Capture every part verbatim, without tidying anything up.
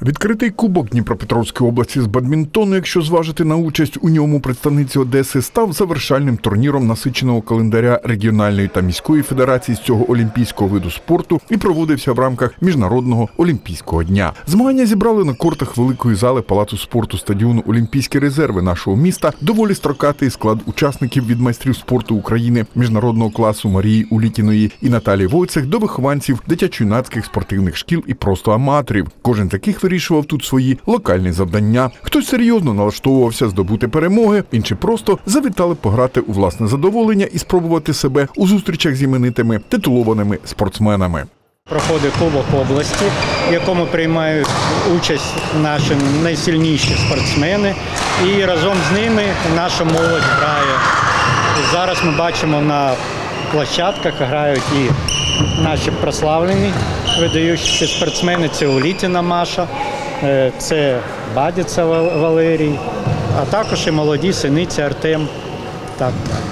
Відкритий кубок Дніпропетровської області з бадмінтону, якщо зважити на участь у ньому представниці Одеси, став завершальним турніром насиченого календаря регіональної та міської федерації з цього олімпійського виду спорту і проводився в рамках Міжнародного олімпійського дня. Змагання зібрали на кортах великої зали Палацу спорту стадіону «Олімпійські резерви» нашого міста доволі строкатий склад учасників від майстрів спорту України міжнародного класу Марії Улітіної і Наталії Войцех до вихованців дитячо-юнацьких спортивних шкіл і просто аматорів. Кожен таких вирішував тут свої локальні завдання. Хтось серйозно налаштовувався здобути перемоги, інші просто завітали пограти у власне задоволення і спробувати себе у зустрічах з іменитими титулованими спортсменами. Проходить Кубок області, в якому приймають участь наші найсильніші спортсмени, і разом з ними наша молодь грає. Зараз ми бачимо на площадках грають і наші прославлені видаючіся спортсмени. Це Улітіна Маша, це Бадіця Валерій, а також і молоді синиці Артем. Так.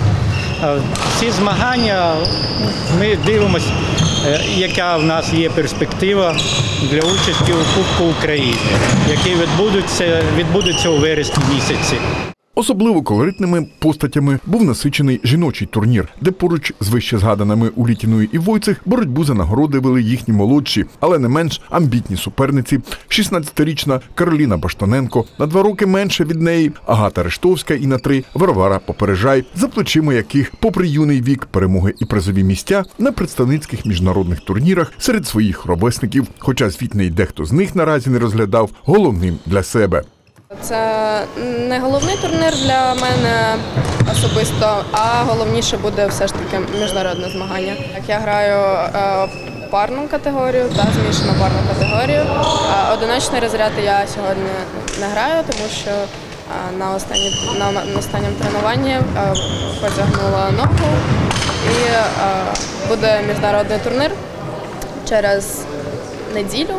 Ці змагання ми дивимося, яка в нас є перспектива для участі у Кубку України, який відбудеться, відбудеться у вересні місяці. Особливо колоритними постатями був насичений жіночий турнір, де поруч з вище згаданими Улітіною і Войцех боротьбу за нагороди вели їхні молодші, але не менш амбітні суперниці – шістнадцятирічна Кароліна Баштаненко, на два роки менше від неї Агата Рештовська і на три Варвара Попережай, за плечима яких, попри юний вік, перемоги і призові місця на представницьких міжнародних турнірах серед своїх ровесників, хоча звітний дехто з них наразі не розглядав головним для себе. Це не головний турнір для мене особисто, а головніше буде все ж таки міжнародне змагання. Я граю парну категорію та змішану парну категорію. Одиночний розряд я сьогодні не граю, тому що на, останні, на останньому тренуванні потягнула ногу. І буде міжнародний турнір через неділю.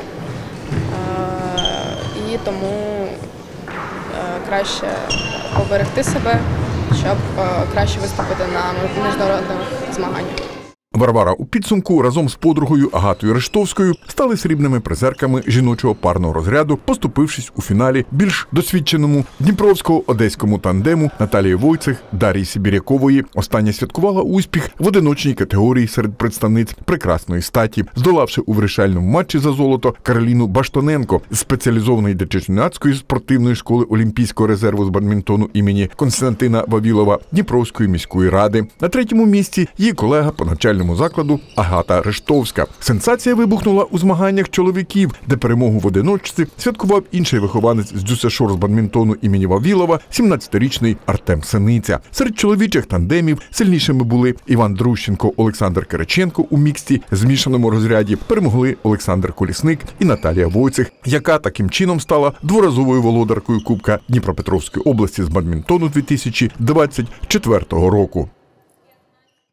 І тому краще поберегти себе, щоб краще виступити на міжнародних змаганнях. Варвара у підсумку разом з подругою Агатою Рештовською стали срібними призерками жіночого парного розряду, поступившись у фіналі більш досвідченому дніпровсько-одеському тандему Наталії Войцех, Дар'ї Сибірякової. Остання святкувала успіх в одиночній категорії серед представниць прекрасної статі, здолавши у вирішальному матчі за золото Кароліну Баштаненко з спеціалізованої дитячо-юнацької спортивної школи Олімпійського резерву з бадмінтону імені Константина Вавілова Дніпровської міської ради. На третьому місці її колега по навчальному закладу Агата Рештовська. Сенсація вибухнула у змаганнях чоловіків, де перемогу в одиночці святкував інший вихованець з Дюсешор з бадмінтону імені Вавілова, сімнадцятирічний Артем Синиця. Серед чоловічих тандемів сильнішими були Іван Друщенко, Олександр Кириченко у міксті змішаному розряді. Перемогли Олександр Колісник і Наталія Войцех, яка таким чином стала дворазовою володаркою Кубка Дніпропетровської області з бадмінтону дві тисячі двадцять четвертого року.